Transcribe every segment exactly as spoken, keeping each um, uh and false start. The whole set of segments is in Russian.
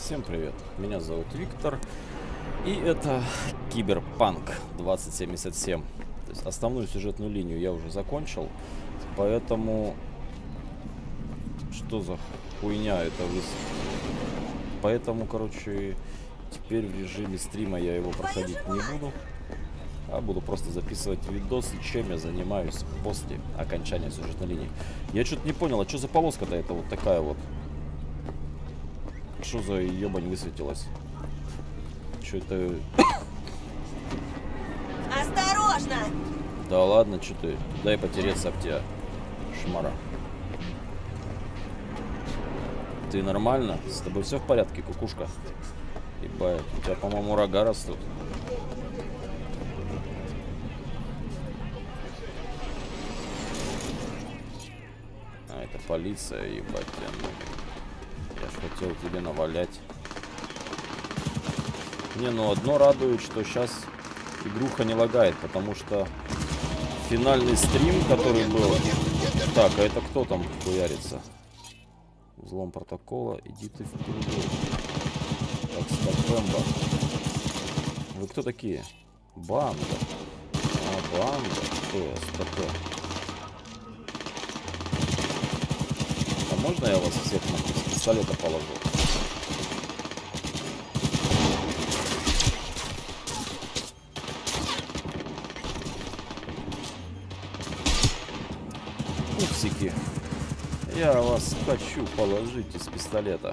Всем привет, меня зовут Виктор, и это Киберпанк двадцать семьдесят семь. То есть основную сюжетную линию я уже закончил, поэтому что за хуйня это вы... Поэтому, короче, теперь в режиме стрима я его проходить не буду, а буду просто записывать видосы, чем я занимаюсь после окончания сюжетной линии. Я что-то не понял, а что за полоска-то это вот такая вот? Что за ебань высветилась? Что это? Осторожно! Да ладно, что ты? Дай потереться об тебя, шмара. Ты нормально? С тобой все в порядке, кукушка? Ебать, у тебя, по-моему, рога растут. А, это полиция, ебать. Я ж хотел тебе навалять. Не, ну одно радует, что сейчас игруха не лагает, потому что финальный стрим, который был... Так, а это кто там хуярится? Взлом протокола, иди ты в передел. Так, Стопэмбо. Вы кто такие? Банда. А, банда. Кто я? Стопэ. А можно я вас всех нахуй с пистолета положу? Пупсики. Я вас хочу положить из пистолета.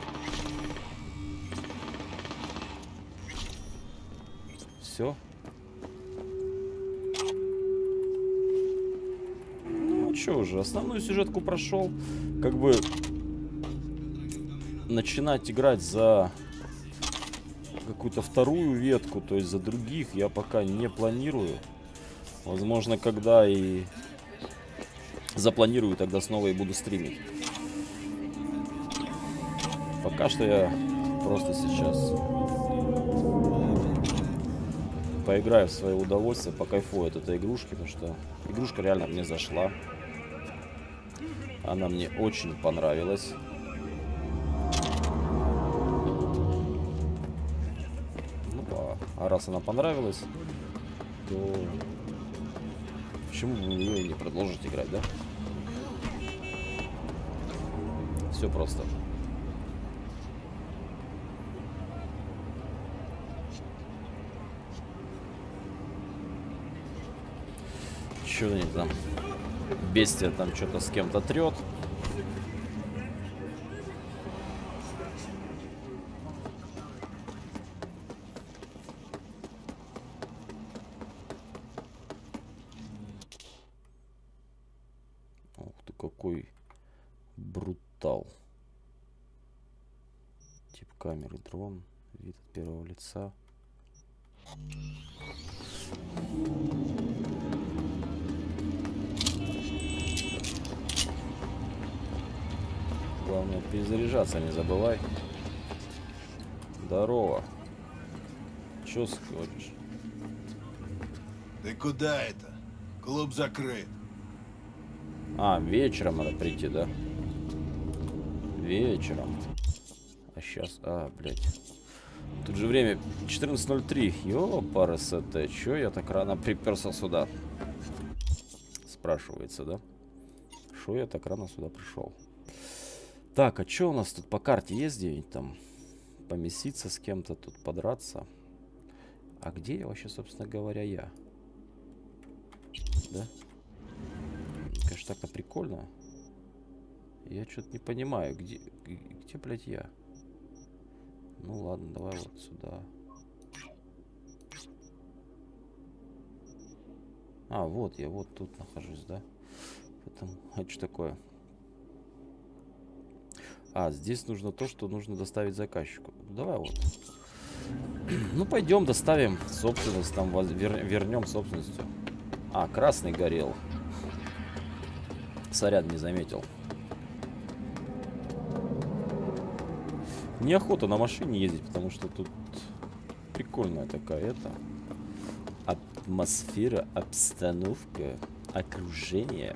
Все. Ну что уже, основную сюжетку прошел. Как бы начинать играть за какую-то вторую ветку, то есть за других, я пока не планирую. Возможно, когда и запланирую, тогда снова и буду стримить. Пока что я просто сейчас поиграю в свое удовольствие, покайфую от этой игрушки, потому что игрушка реально мне зашла. Она мне очень понравилась. Ну, а, а раз она понравилась, то почему бы ее и не продолжить играть, да? Все просто. Что они там? Бестия там что-то с кем-то трет. Ух ты, какой брутал. Тип камеры дрон. Вид от первого лица. Главное, перезаряжаться не забывай. Здорово. Чё сходишь? Ты куда это? Клуб закрыт. А, вечером надо прийти, да? Вечером. А сейчас... А, блядь. Тут же время четырнадцать ноль три. Ёпара СТ. Чё я так рано приперся сюда? Спрашивается, да? Шо я так рано сюда пришел? Так, а что у нас тут по карте есть где-нибудь там? Помеситься с кем-то, тут подраться. А где я вообще, собственно говоря, я? Да? Конечно, так-то прикольно. Я что-то не понимаю, где, где, блядь, я? Ну ладно, давай вот сюда. А, вот я вот тут нахожусь, да? Поэтому, а что такое? А, здесь нужно то, что нужно доставить заказчику. Давай вот. Ну, пойдем доставим собственность, там вер... вернем собственностью. А, красный горел. Сорян, не заметил. Неохота на машине ездить, потому что тут прикольная такая это. Атмосфера, обстановка, окружение.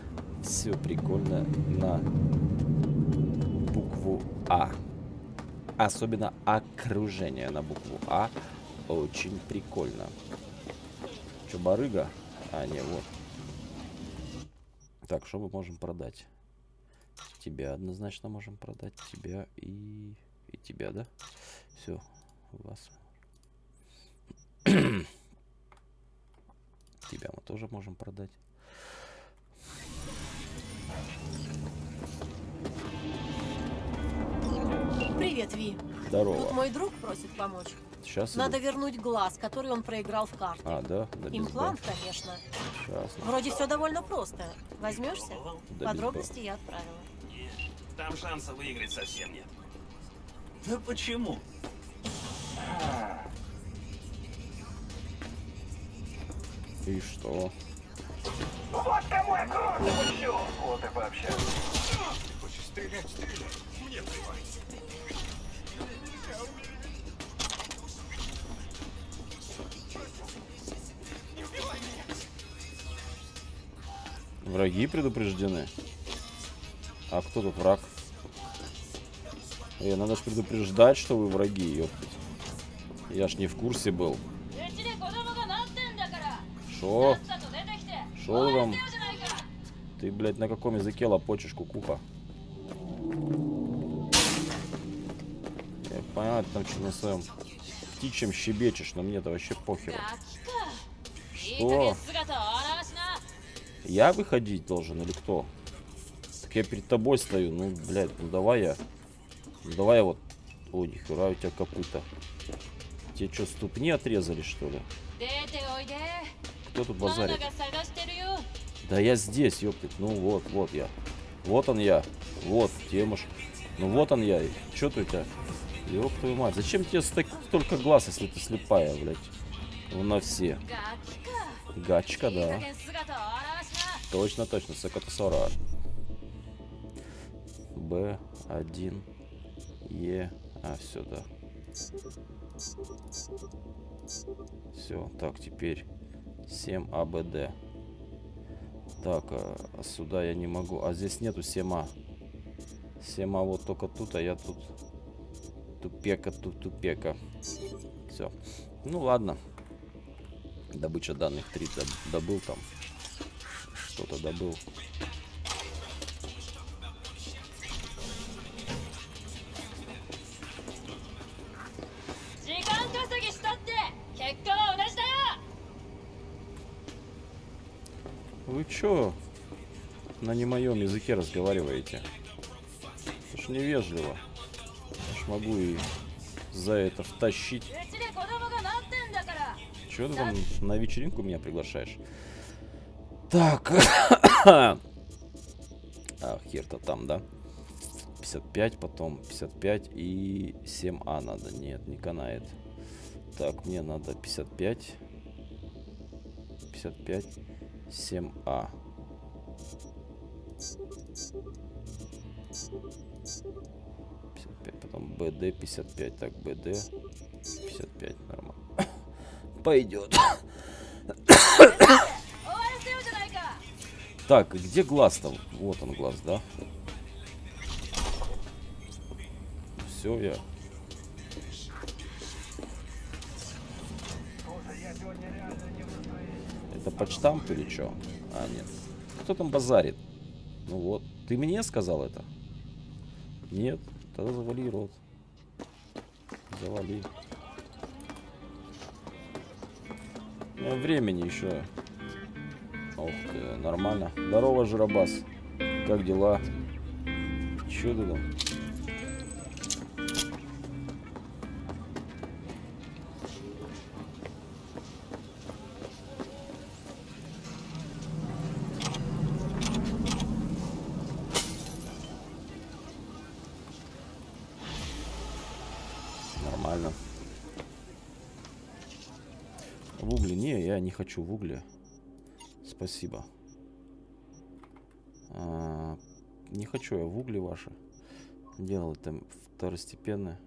Все прикольно на букву А. особенно окружение на букву А. Очень прикольно. Че, барыга? А, не, вот. Так, что мы можем продать? Тебя однозначно можем продать. Тебя и... И тебя, да? Все. Вас. Тебя мы тоже можем продать. Привет, Ви. Здорово. Тут мой друг просит помочь. Сейчас Надо иду. вернуть глаз, который он проиграл в карты. А, да? Да без Имплант, «б». конечно. Сейчас. Вроде все довольно просто. Возьмешься? Да без Подробности я отправила. Там шанса выиграть совсем нет. Да почему? И что? Вот кому я кровь запущу! Вот и пообщаться. Хочешь стрелять, стреляй. Мне плевать. Враги предупреждены. А кто тут враг? Э, надо же предупреждать, что вы враги, ёптать. Я ж не в курсе был. Шо? Шо там? Ты, блядь, на каком языке лопочешь, кукуха? Я понимаю, ты там что на своем птичьем щебечешь, но мне-то вообще похеру. Что? Я выходить должен или кто? Так я перед тобой стою. Ну, блядь, ну давай я. Ну давай я вот. Ой, нихера, у тебя копыта. Тебе что, ступни отрезали, что ли? Кто тут базарит? Да я здесь, ёптать. Ну вот, вот я. Вот он я. Вот, темуш. Ну вот он я. Чё ты у тебя? Ёб твою мать. Зачем тебе столько глаз, если ты слепая, блядь? Ну на все. Гачка, да. Точно, точно, Сакатасора. Б один Е. А, все, да. Все, так, теперь семь А Б Д. Так, а сюда я не могу. А здесь нету семь А. семь А вот только тут, а я тут. Тупека, тут тупека. Все. Ну ладно. Добыча данных три доб добыл там. Что-то добыл. Вы чё на не моем языке разговариваете? Это ж невежливо. Я ж могу и за это втащить. Чё ты там на вечеринку меня приглашаешь? Так. А, хер-то там, да? пятьдесят пять, потом пятьдесят пять и семь А надо. Нет, не канает. Так, мне надо пятьдесят пять. пятьдесят пять. семь А. пятьдесят пять, потом Б Д пятьдесят пять. Так, Б Д пятьдесят пять. Нормально. Пойдет. Так, где глаз-то? Вот он глаз, да? Все, я. Это почтамп или что? А, нет. Кто там базарит? Ну вот. Ты мне сказал это? Нет. Тогда завали рот. Завали. У меня времени еще. Ох ты, нормально. Здорово, Жиробас. Как дела? Че ты там? Нормально. В угле? Не, я не хочу в угле. Спасибо. А, не хочу я в угле ваши. Делал там второстепенное.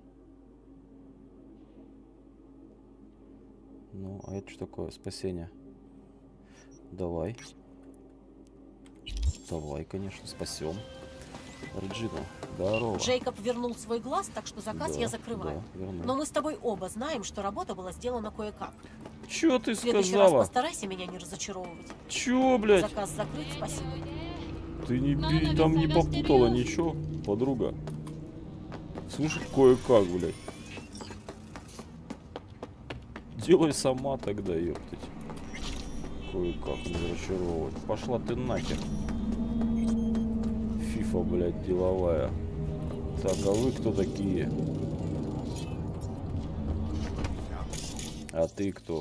Ну, а это что такое? Спасение. Давай. Давай, конечно, спасем. Реджина, здорово. Джейкоб вернул свой глаз, так что заказ Да, я закрываю. да, вернул. Но мы с тобой оба знаем, что работа была сделана кое-как. Чё ты В следующий раз сказала? постарайся меня не разочаровывать. Чё, блядь? Заказ закрыт, спасибо. Ты не бей, там не попутала ничего, подруга. Слушай, кое-как, блядь. Делай сама тогда, ёптать. Кое-как не разочаровывать. Пошла ты нахер. Фифа, блядь, деловая. Так, а вы кто такие? А ты кто?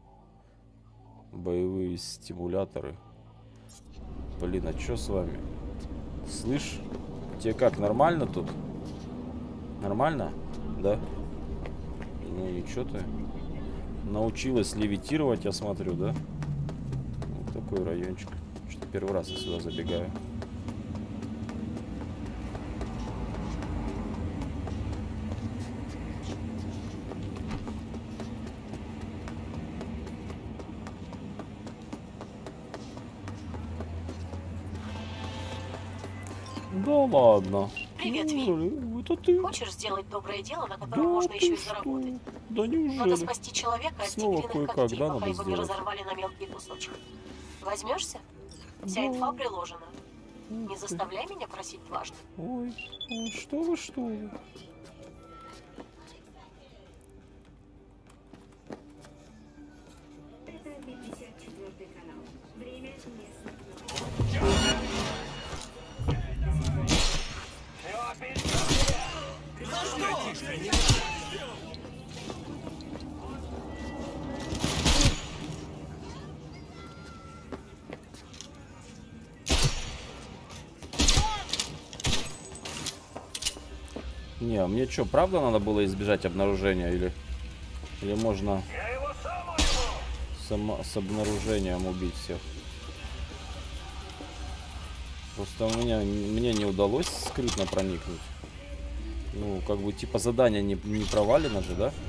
Боевые стимуляторы. Блин, а чё с вами? Слышь, тебе как, нормально тут? Нормально? Да? Ну и чё ты? Научилась левитировать, я смотрю, да? Вот такой райончик. Что-то первый раз я сюда забегаю. Да ладно. Привет, Ви. Ну, это ты. Хочешь сделать доброе дело, на Да котором можно ты еще и что? заработать? Да Надо неужели? спасти человека от Снова тигриных кое-как, когтей, да, пока надо его не сделать? разорвали на мелкие кусочки. Возьмешься? Вся Да. инфа приложена. Ух Не ты. заставляй меня просить дважды. Ой, ой, что вы, что вы? Это пятьдесят четвёртый канал. Время местных. Не, а мне что, правда надо было избежать обнаружения или, или можно само, с обнаружением убить всех? Просто у меня, мне не удалось скрытно проникнуть. Ну, как бы, типа, задание не, не провалено же, да?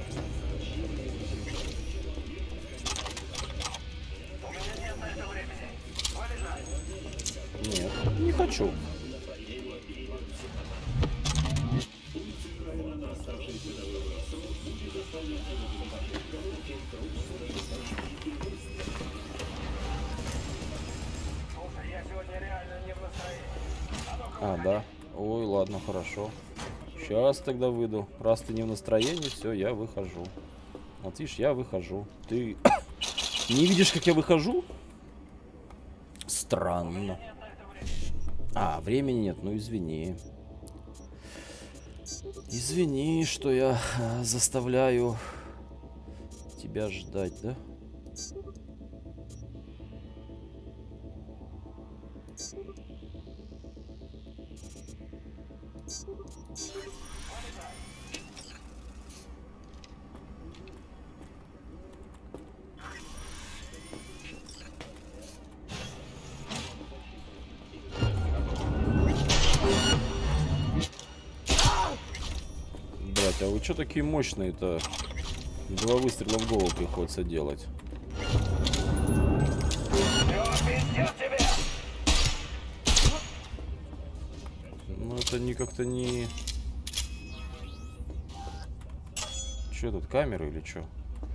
Нет, не хочу. А, да. Ой, ладно, хорошо. Сейчас тогда выйду. Раз ты не в настроении, все, я выхожу. Вот видишь, я выхожу. Ты не видишь, как я выхожу? Странно. А, времени нет, ну извини. Извини, что я э, заставляю тебя ждать, да? Блять, а вы что такие мощные-то? Два выстрела в голову приходится делать. Ну это не как-то не... Че тут, камеры или что?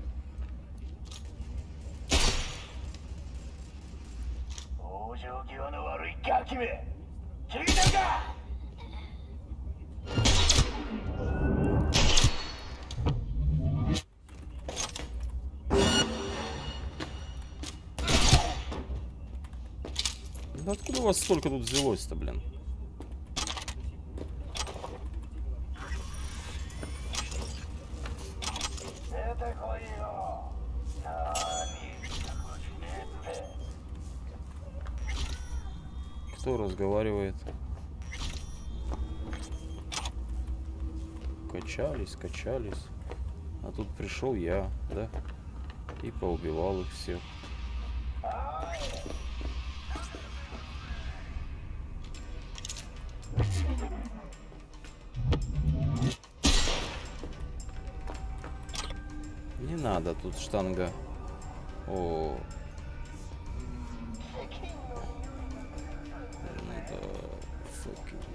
Да откуда у вас столько тут взялось-то, блин? Кто разговаривает? Качались, качались. А тут пришел я, да? И поубивал их всех. Не надо тут штанга. О. Это fucking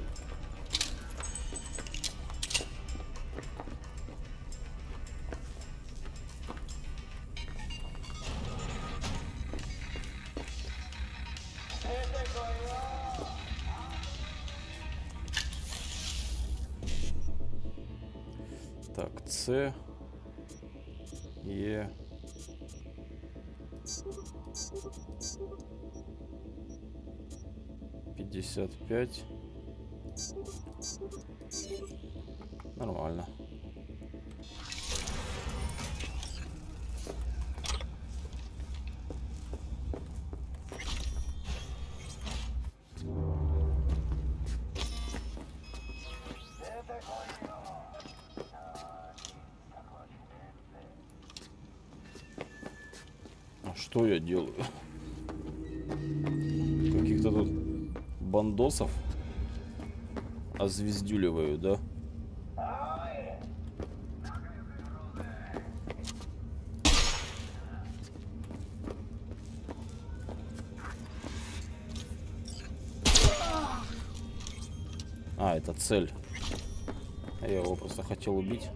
С. Е. пятьдесят пять. Нормально. А что я делаю? Каких-то тут бандосов озвездюливаю, да? А, это цель. Я его просто хотел убить.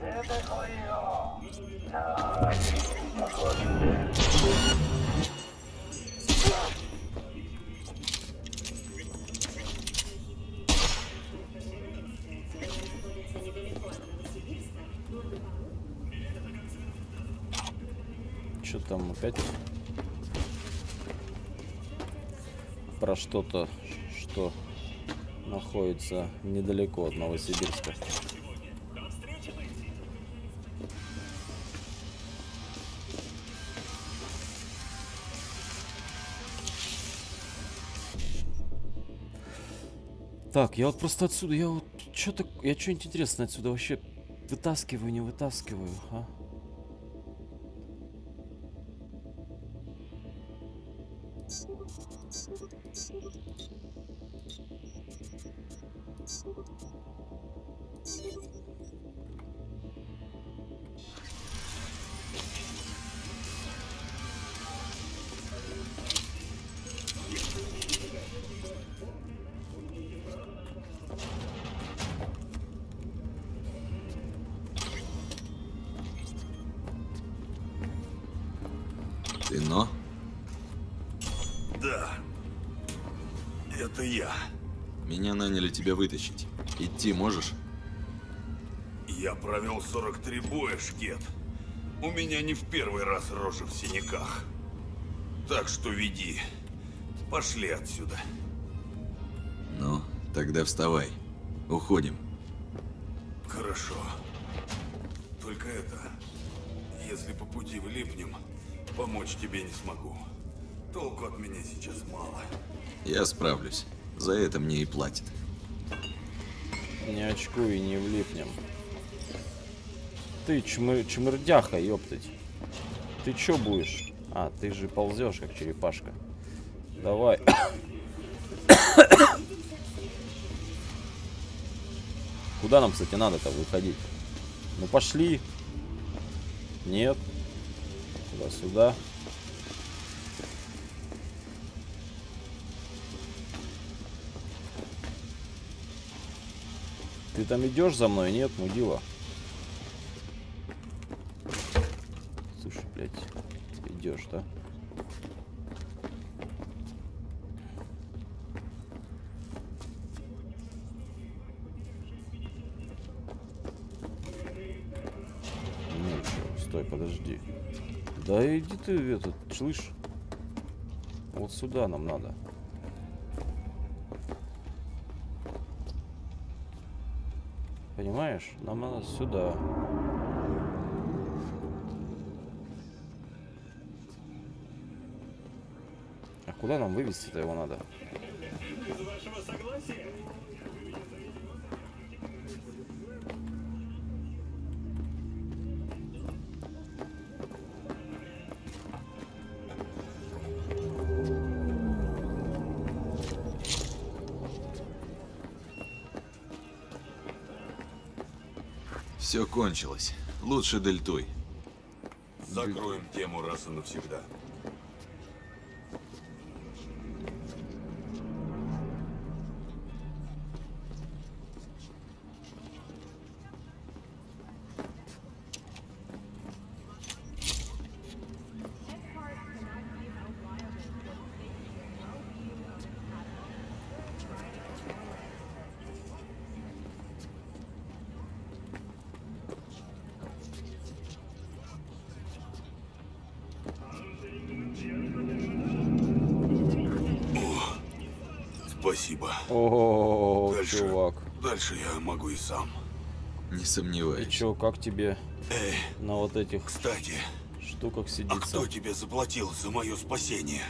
Что там опять? Про что-то, что находится недалеко от Новосибирска. Так, я вот просто отсюда, я вот что-то, я что-нибудь интересное отсюда вообще вытаскиваю, не вытаскиваю, а? Ты но? Да. Это я. Меня наняли тебя вытащить. Идти можешь? Я провел сорок три боя, Шкет. У меня не в первый раз рожа в синяках. Так что веди. Пошли отсюда. Ну, тогда вставай. Уходим. Хорошо. Только это... Если по пути влипнем, помочь тебе не смогу. Толку от меня сейчас мало. Я справлюсь. За это мне и платят. Не очкуй и не влипнем. Ты чмы чмырдяха, ёптать. Ты чё будешь? А, ты же ползешь, как черепашка. Давай. Куда нам, кстати, надо-то выходить? Ну пошли. Нет. Туда-сюда. Ты там идешь за мной? Нет, мудила. Слушай, блядь, идешь, да? Ну еще, стой, подожди. Да иди ты, этот, слышь? Вот сюда нам надо. Понимаешь? Нам надо сюда. А куда нам вывести-то его надо? Все кончилось. Лучше дельтуй. Закроем тему раз и навсегда. Спасибо. О, Дальше. чувак. Дальше я могу и сам. Не И сомневаюсь. чё, как тебе Эй, на вот этих кстати, штуках а сидится? кто тебе заплатил за мое спасение?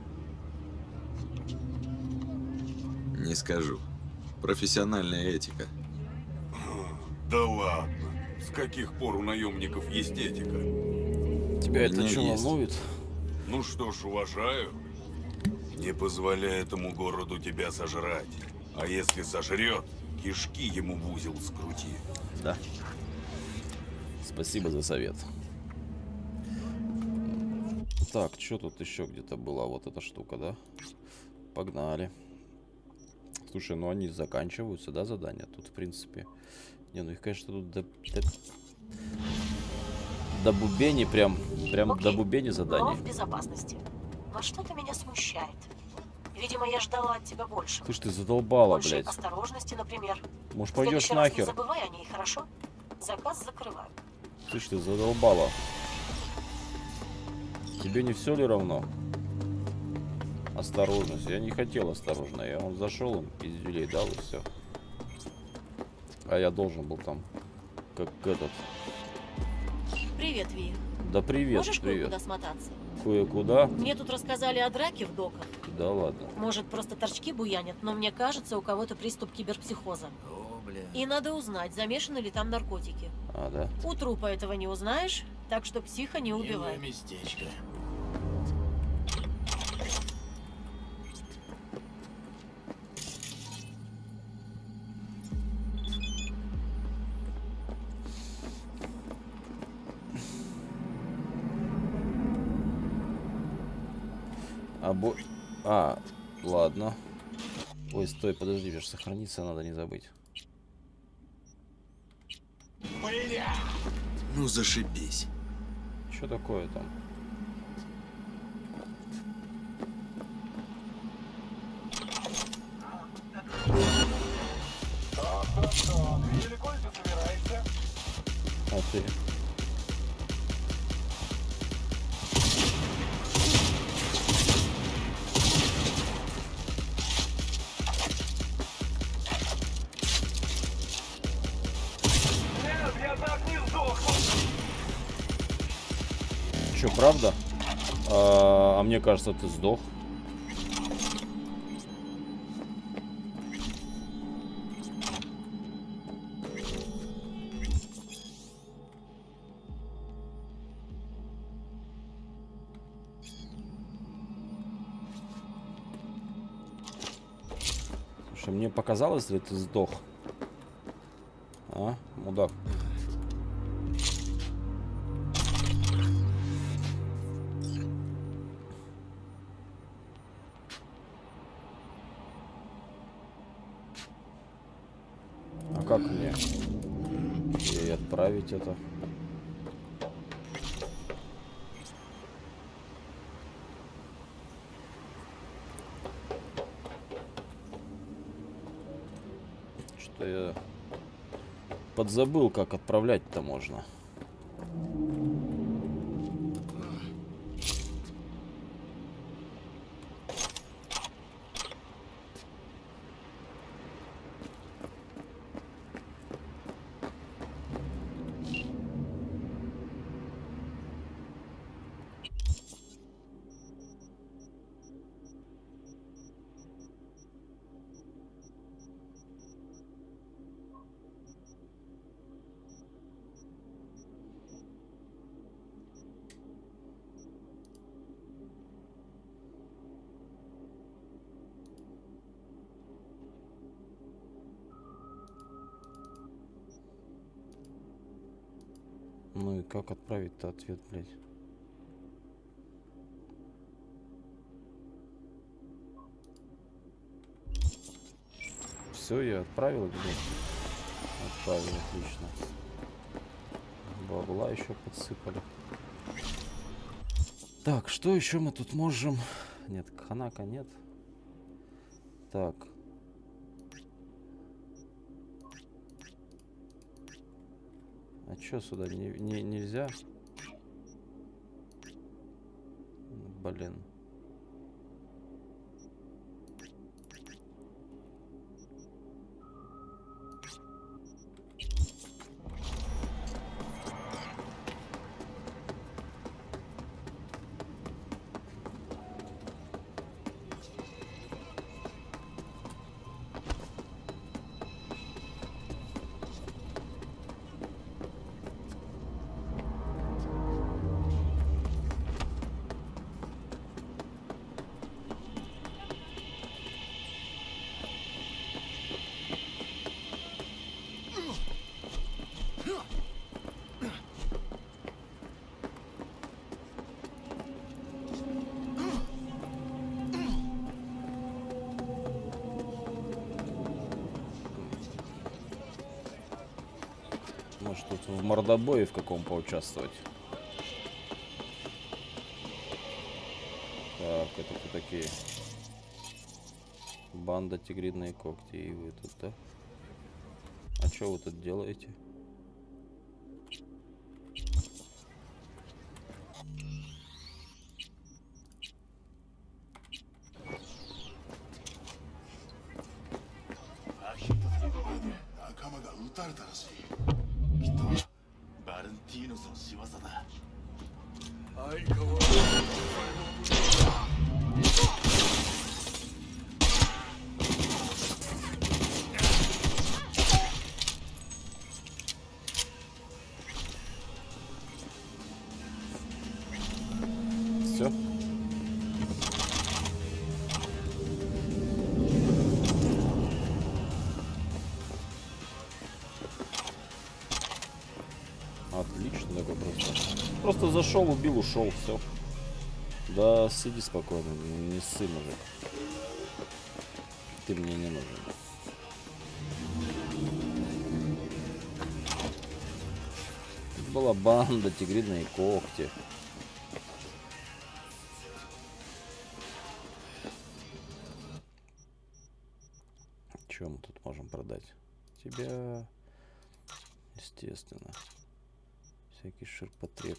Не скажу. Профессиональная этика. Да ладно. С каких пор у наемников есть этика? Тебя У это меня что, есть. волнует? Ну что ж, уважаю. Не позволяй этому городу тебя сожрать. А если сожрет, кишки ему в узел скрути. Да. Спасибо за совет. Так, что тут еще где-то была вот эта штука, да? Погнали. Слушай, ну они заканчиваются, да, задания? Тут, в принципе... Не, ну их, конечно, тут до... До, до бубени прям... Прям Окей, до бубени но задания. в безопасности. Но что-то меня смущает. Видимо, я ждала от тебя больше. Слышь, ты задолбала, Больше блядь. осторожности, например. Может, В пойдешь следующий раз не нахер? забывай о ней, хорошо? Заказ закрываю. Слышь, ты задолбала. Тебе не все ли равно? Осторожность. Я не хотел осторожно. Я он зашел, им пиздюлей дал и все. А я должен был там, как этот. Привет, Ви. Да привет, Можешь привет. кое-куда смотаться? Кое-куда? Мне тут рассказали о драке в доках. Да ладно. Может, просто торчки буянят, но мне кажется, у кого-то приступ киберпсихоза. О, бля. И надо узнать, замешаны ли там наркотики. А, да? У трупа этого не узнаешь, так что психа не убивай. Милое местечко. А, бо... а, ладно. Ой, стой, подожди, мне ж сохраниться надо, не забыть. Ну зашибись. Что такое там? А ты? Че, правда? А, а мне кажется, ты сдох. Слушай, мне показалось, ли ты сдох? А, мудак. А как мне ей отправить это? Что я подзабыл, как отправлять-то можно. Ну и как отправить-то ответ, блядь? Все, я отправил, блядь. Отправил, отлично. Бабла еще подсыпали. Так, что еще мы тут можем? Нет, ханака нет. Так. А чё сюда не, не, нельзя? Блин. Может, тут в мордобое в каком поучаствовать? Так, это кто такие? Банда Тигриные Когти. И вы тут, да? А что вы тут делаете? Все. Отлично, такой просто. Просто зашел, убил, ушел, все. Да, сиди спокойно, не ссы, мужик. Ты мне не нужен. Тут была банда Тигриные Когти. Что мы тут можем продать? Тебя, естественно. Всякий ширпотреб.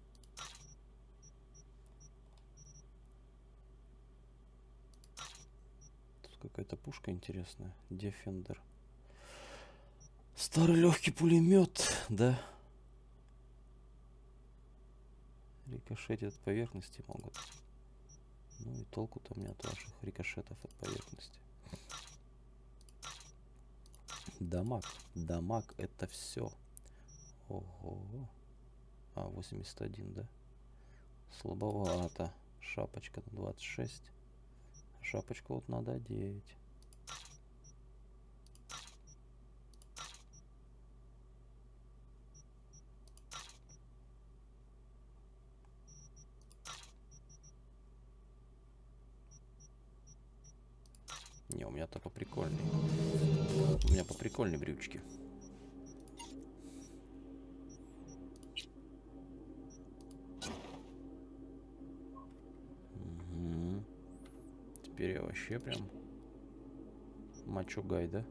Тут какая-то пушка интересная. Defender. Старый легкий пулемет, да? Рикошетить от поверхности могут. Ну и толку-то у меня от ваших рикошетов от поверхности. Дамаг. Дамаг это все. Ого. А, восемьдесят один, да? Слабовато. Шапочка на двадцать шесть. Шапочку вот надо одеть. Не, у меня-то поприкольней. У меня поприкольней брючки. Угу. Теперь я вообще прям мачо-гай, да?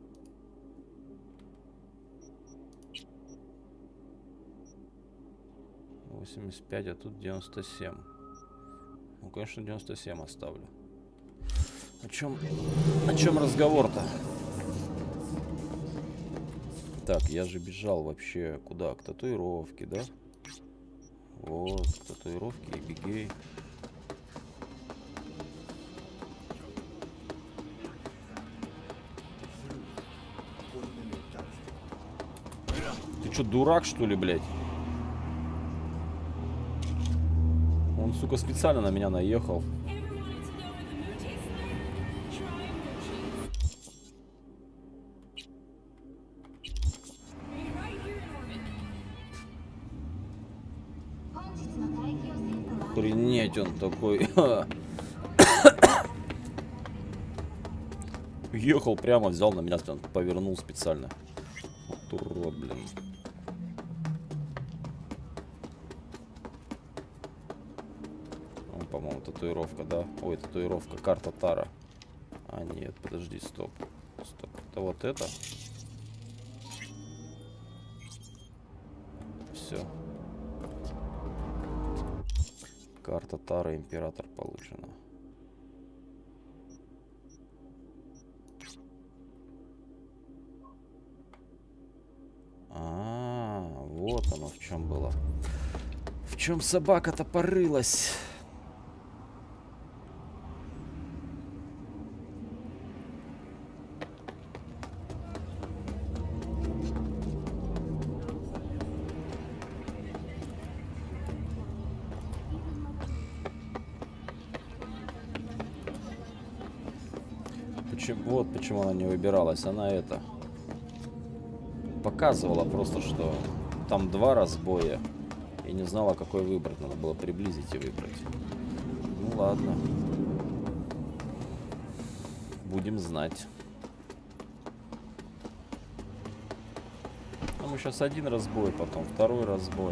восемьдесят пять, а тут девяносто семь. Ну, конечно, девяносто семь оставлю. О чем, о чем разговор-то? Так, я же бежал вообще куда? К татуировке, да? Вот, к татуировке и бегей. Ты что, дурак, что ли, блядь? Он, сука, специально на меня наехал. Охренеть, он такой. Ехал прямо, взял на меня, повернул специально. Вот урод, блин. Он, по-моему, татуировка, да? Ой, татуировка, карта Тара. А, нет, подожди, стоп. Стоп, это вот это? Все. Карта Тара, император получена. А, вот оно в чем было. В чем собака-то порылась? Вот почему она не выбиралась. Она это показывала просто, что там два разбоя и не знала, какой выбрать. Надо было приблизить и выбрать. Ну ладно, будем знать. думаю, сейчас один разбой, потом второй разбой.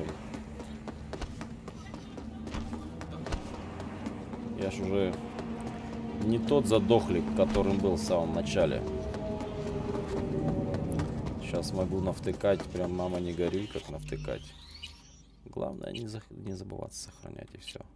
Я ж уже не тот задохлик, которым был в самом начале. Сейчас могу навтыкать, прям мама не горюй, как навтыкать. Главное не, за... не забываться сохранять, и все.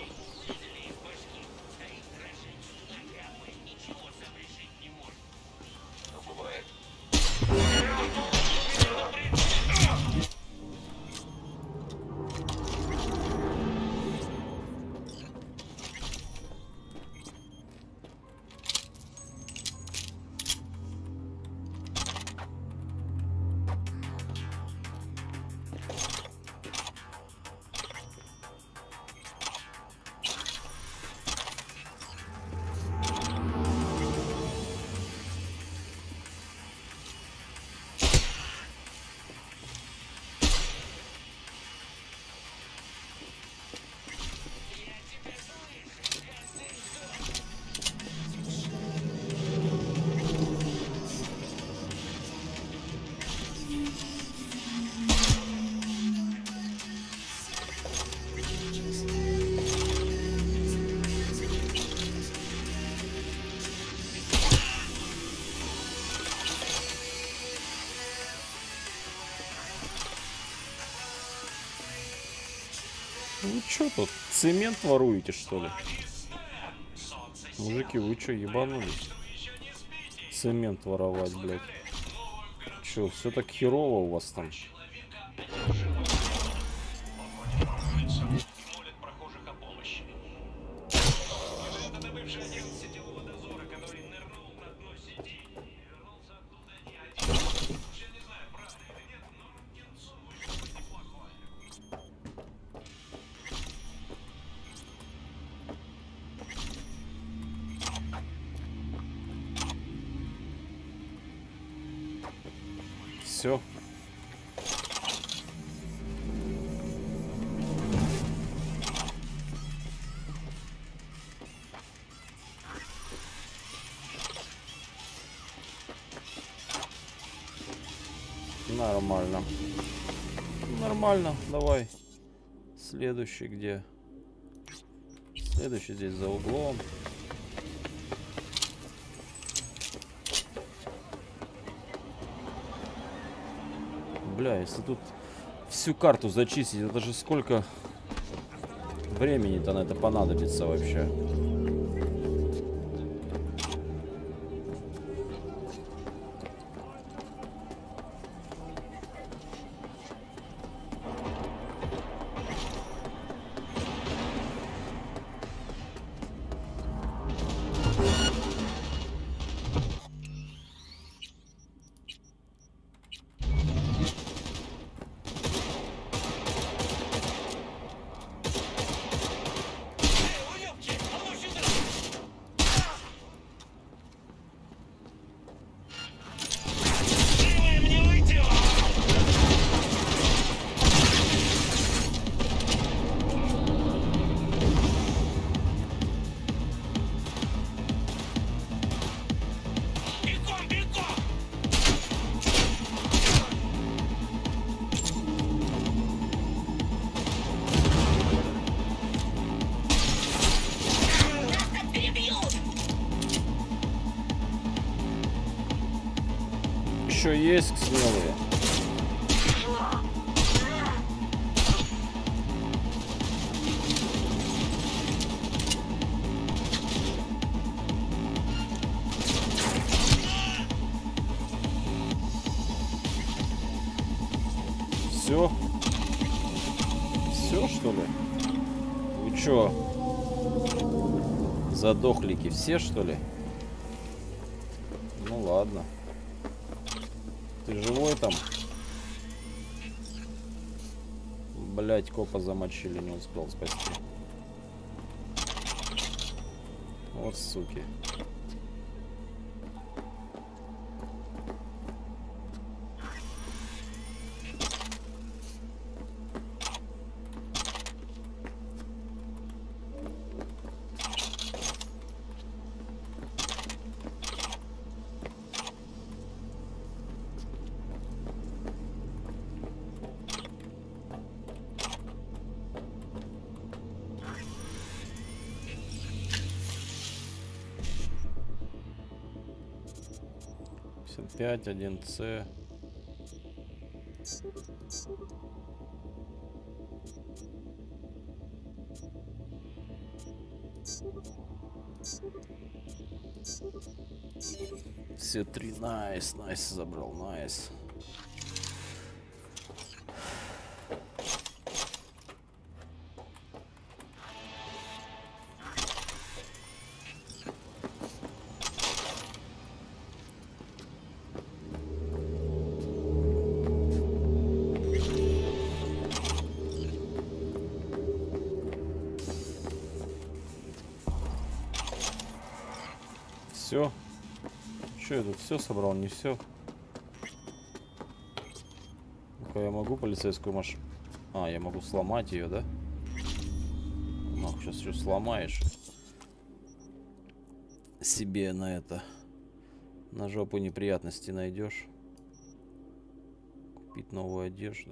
Ну чё тут, цемент воруете, что ли? Мужики, вы чё, ебанулись? Цемент воровать, блядь. Чё, все так херово у вас там? Все. Нормально. Нормально. Давай. Следующий где? Следующий здесь за углом. Бля, если тут всю карту зачистить, это же сколько времени-то на это понадобится вообще. Еще есть смелые. Все? Все, что ли? Вы чё? Задохлики все, что ли? Ну ладно. Ты живой там? Блять, копа замочили, не успел спасти. Вот суки. семьдесят пять, один С. Все три. Найс, найс забрал, найс. Все. Че я тут все собрал? Не все. Ну-ка, я могу полицейскую машину? А, я могу сломать ее, да? Ах, сейчас еще сломаешь. Себе на это. На жопу неприятности найдешь. Купить новую одежду.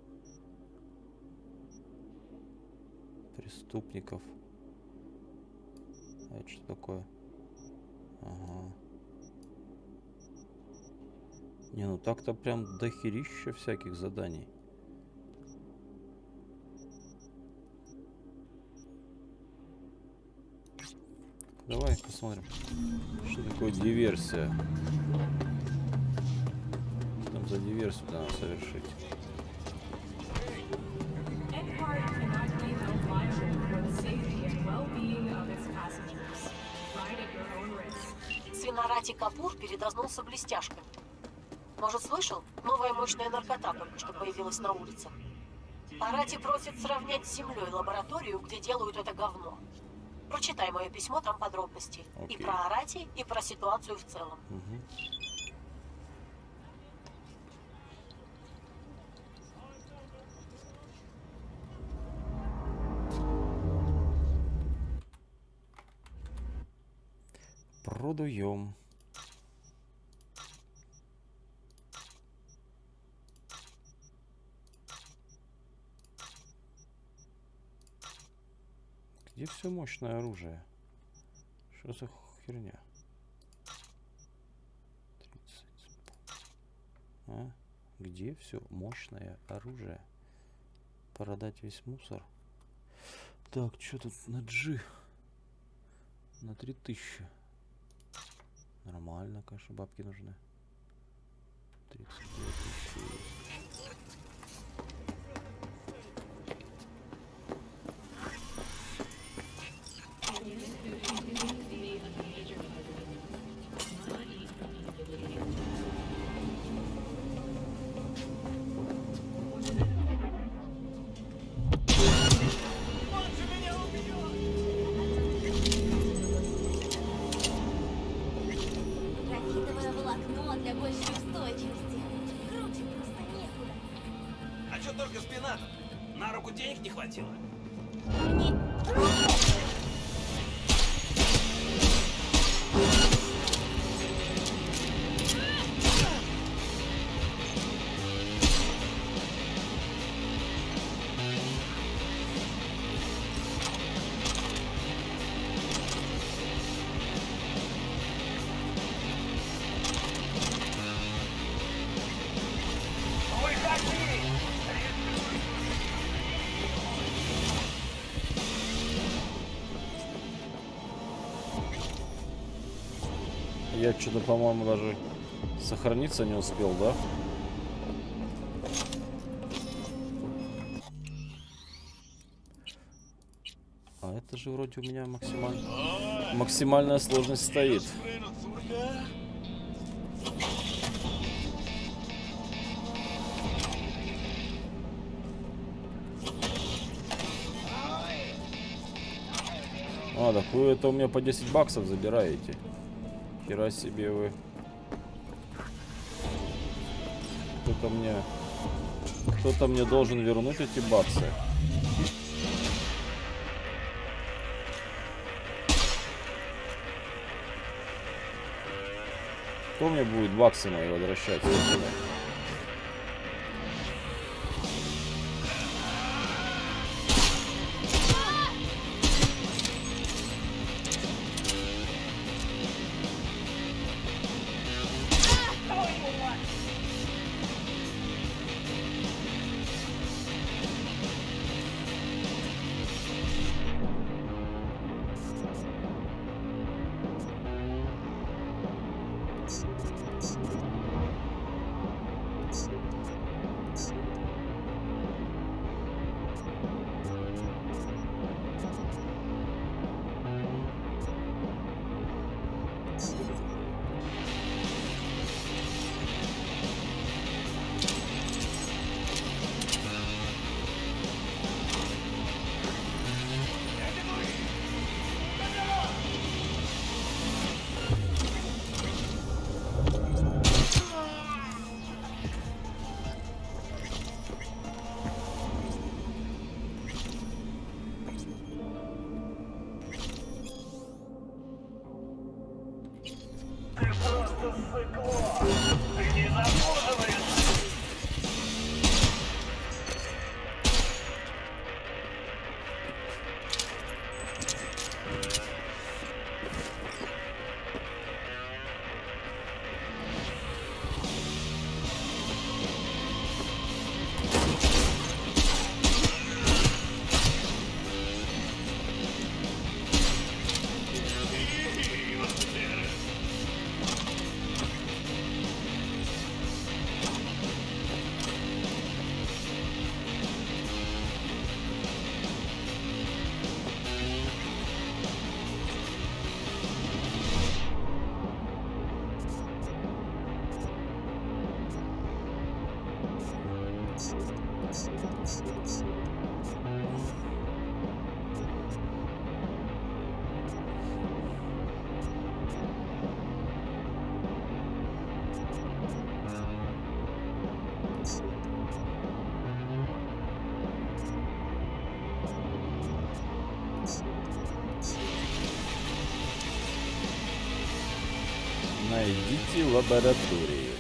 Преступников. А это что такое? Ага. Не, ну так-то прям дохерища всяких заданий. Давай посмотрим, что такое диверсия. Что там за диверсию надо совершить? Свинорати Капур передознулся блестяшками. Может, слышал? Новая мощная наркота только что появилась на улице. Арати просит сравнять с землей лабораторию, где делают это говно. Прочитай мое письмо, там подробности. Окей. И про Арати, и про ситуацию в целом. Угу. Продуем. Где все мощное оружие? Что за херня? тридцать. А? Где все мощное оружие? Продать весь мусор. Так, что тут на G? На три тысячи. Нормально, конечно, бабки нужны. тридцать две тысячи. Графитовое волокно для большей устойчивости. Круче просто некуда. А что только спина-то? На руку денег не хватило? Я что-то, по-моему, даже сохраниться не успел, да? А это же вроде у меня максималь... максимальная сложность стоит. А, так вы это у меня по десять баксов забираете. Хера себе вы. Кто-то мне... Кто-то мне должен вернуть эти баксы. Кто мне будет баксы мои возвращать? Найдите лабораторию.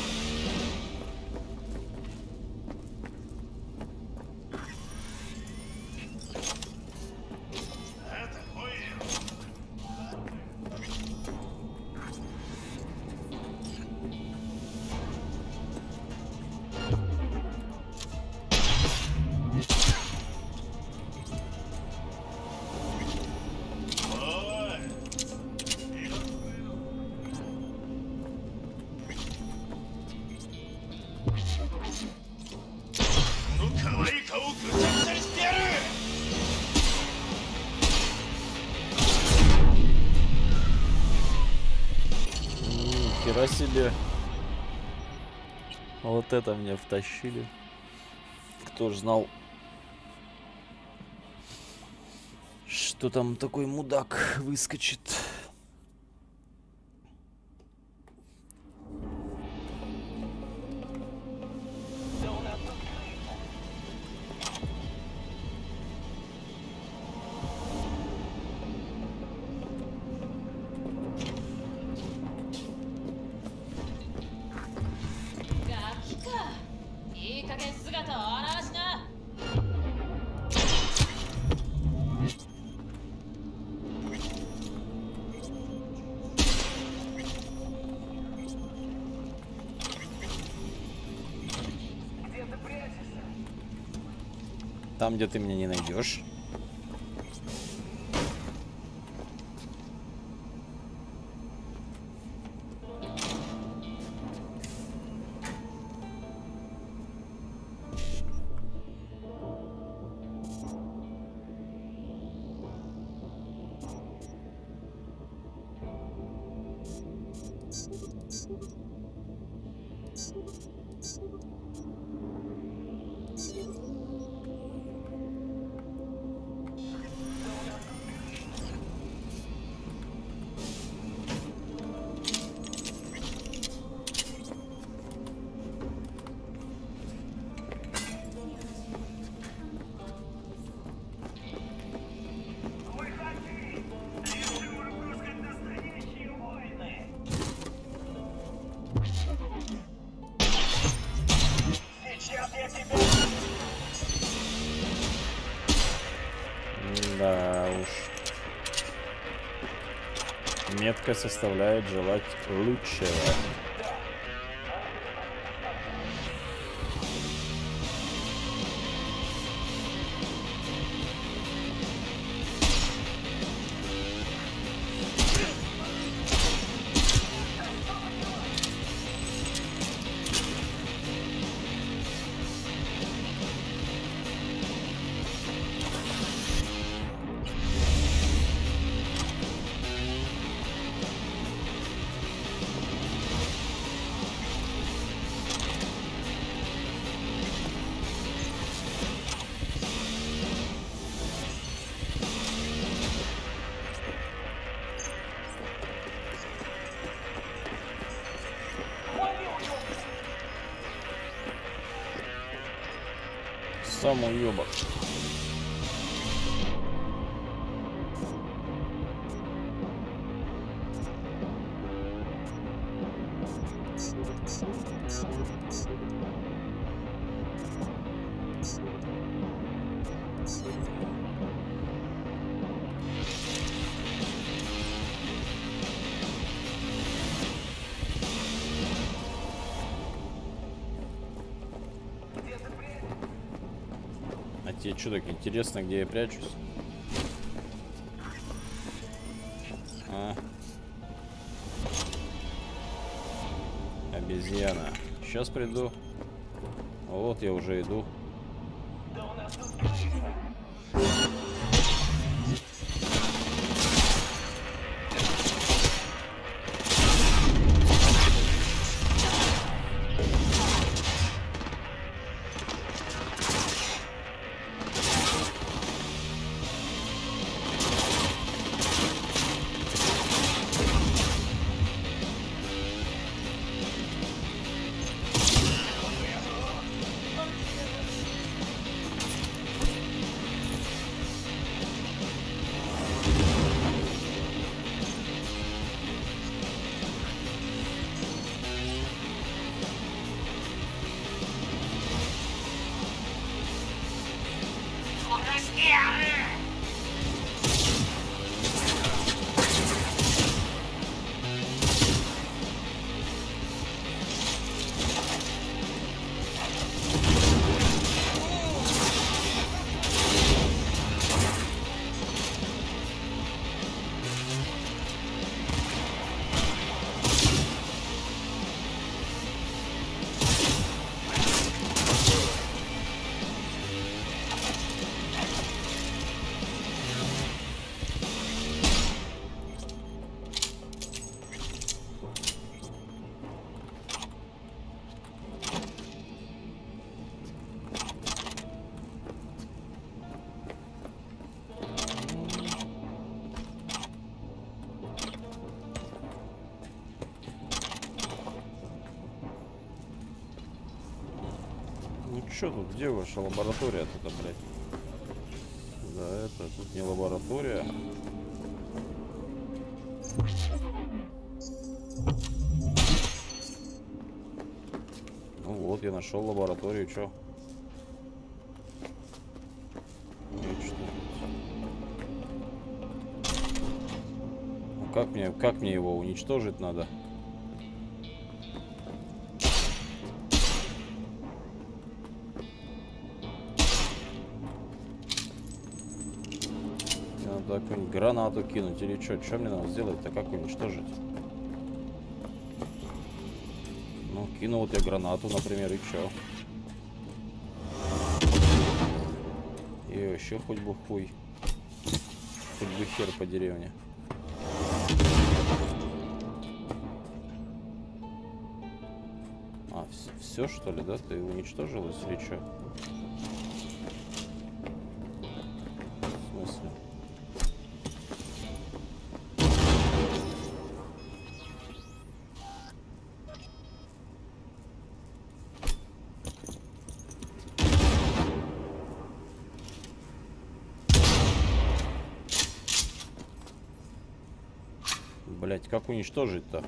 Нихера себе. Вот это мне втащили. Кто ж знал, что там такой мудак выскочит. Там, где ты меня не найдешь. Да уж. Метка составляет желать лучшего. Сам уёбок. А тебе что так интересно, где я прячусь? А? Обезьяна. Сейчас приду. Вот я уже иду. Что тут? Где ваша лаборатория тут, блядь? Да, это тут не лаборатория. Ну вот, я нашел лабораторию, чё? Нет, что ну, как мне, как мне его уничтожить надо? Какую-нибудь гранату кинуть или что? Что мне надо сделать-то? Как уничтожить? Ну, кинул вот я гранату, например, и что? И вообще хоть бы хуй. Хоть бы хер по деревне. А, все что ли, да? Ты уничтожилась или что? В смысле? Блять, как уничтожить-то?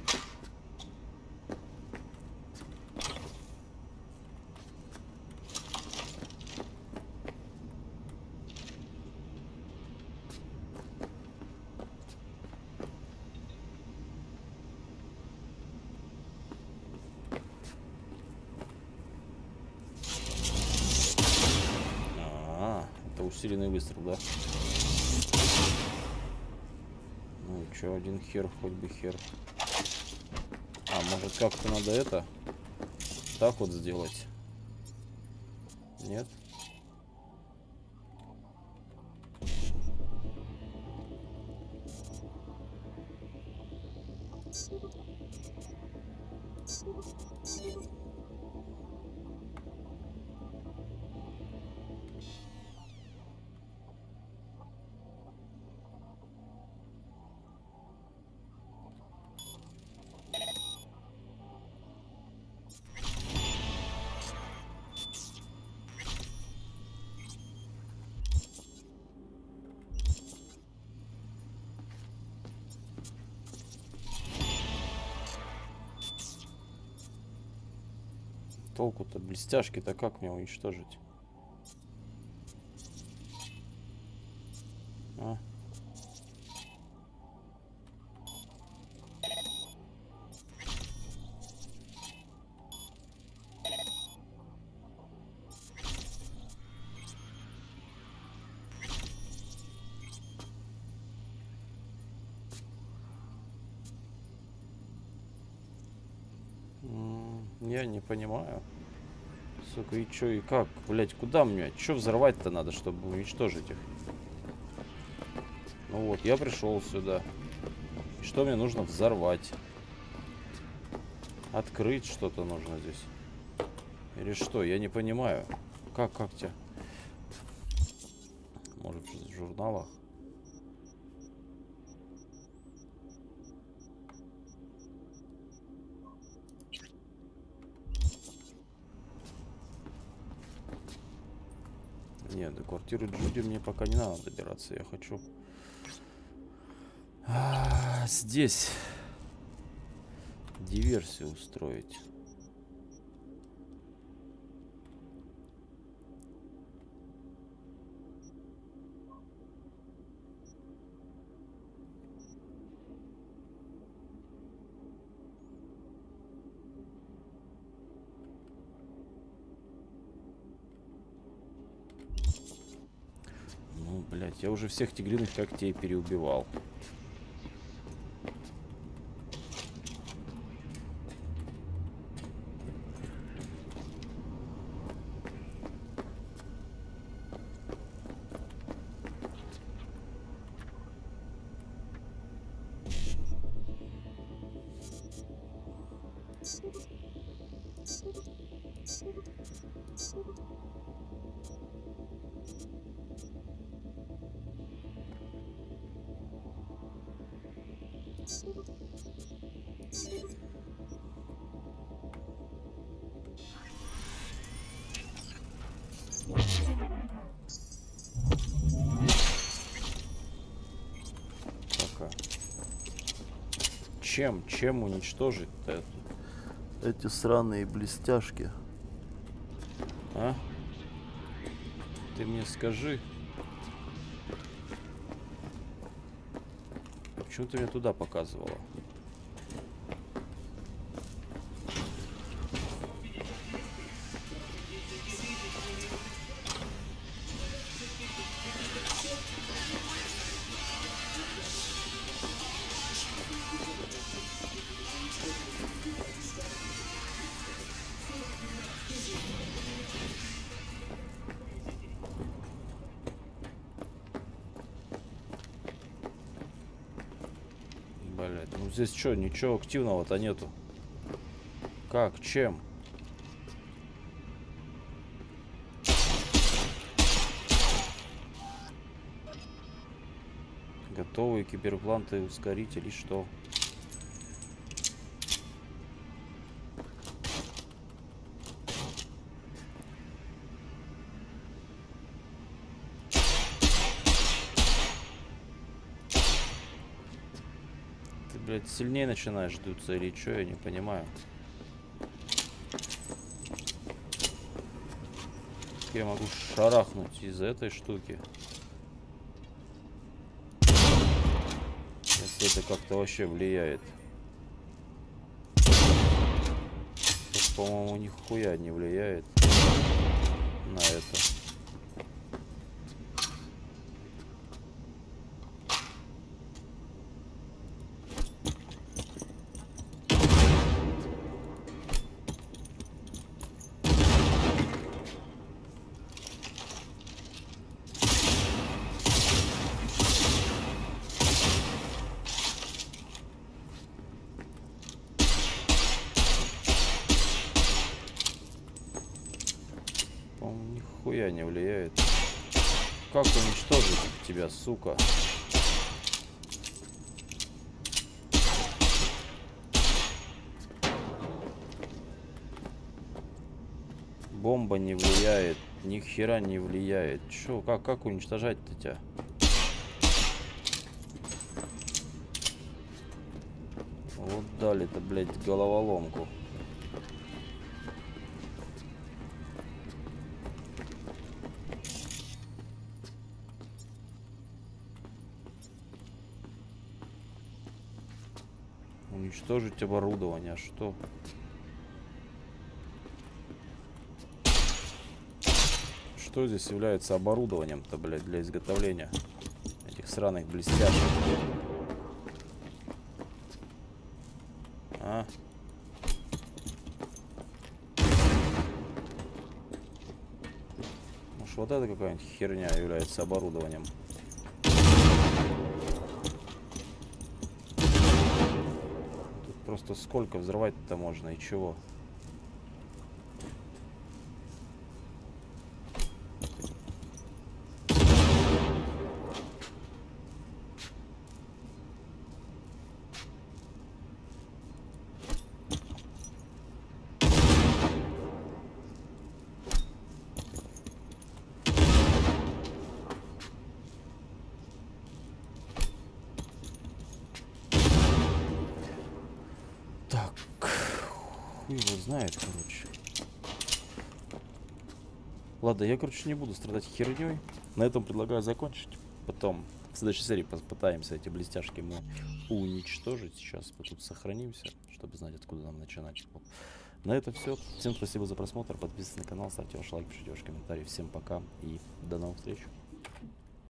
А, это усиленный выстрел, да? Еще один хер, хоть бы хер. А, может как-то надо это так вот сделать? Нет? Толку-то блестяшки-то как мне уничтожить? А? Я не понимаю. Сука, и чё, и как? Блять, куда мне? Чё взорвать-то надо, чтобы уничтожить их? Ну вот, я пришел сюда. И что мне нужно взорвать? Открыть что-то нужно здесь. Или что? Я не понимаю. Как, как тебя? Может, в журналах? Нет, до квартиры Джуди мне пока не надо добираться. Я хочу а, здесь диверсию устроить. Блять, я уже всех тигриных когтей переубивал. Чем, чем уничтожить-то эти сраные блестяшки? А? Ты мне скажи. Почему ты меня туда показывала? Здесь что, ничего активного-то нету. Как? Чем? Готовые киберпланты, ускорители, что? Блять, сильнее начинаешь дуться или что, я не понимаю. Я могу шарахнуть из этой штуки. Если это как-то вообще влияет. По-моему, нихуя не влияет на это. Нихуя не влияет. Как уничтожить тебя, сука? Бомба не влияет, ни хера не влияет. Чё, как, как уничтожать-то тебя? Вот дали-то, блядь, головоломку. Уничтожить оборудование. Что? Что здесь является оборудованием-то, блядь, для изготовления этих сраных блестяшек? А? Может, вот это какая-нибудь херня является оборудованием? Тут просто сколько взрывать-то можно и чего? Хуй его знает, короче. Ладно, я, короче, не буду страдать херней. На этом предлагаю закончить. Потом в следующей серии попытаемся эти блестяшки мы уничтожить. Сейчас мы тут сохранимся, чтобы знать, откуда нам начинать. Вот. На этом все. Всем спасибо за просмотр. Подписывайтесь на канал, ставьте ваш лайк, пишите ваши комментарии. Всем пока и до новых встреч.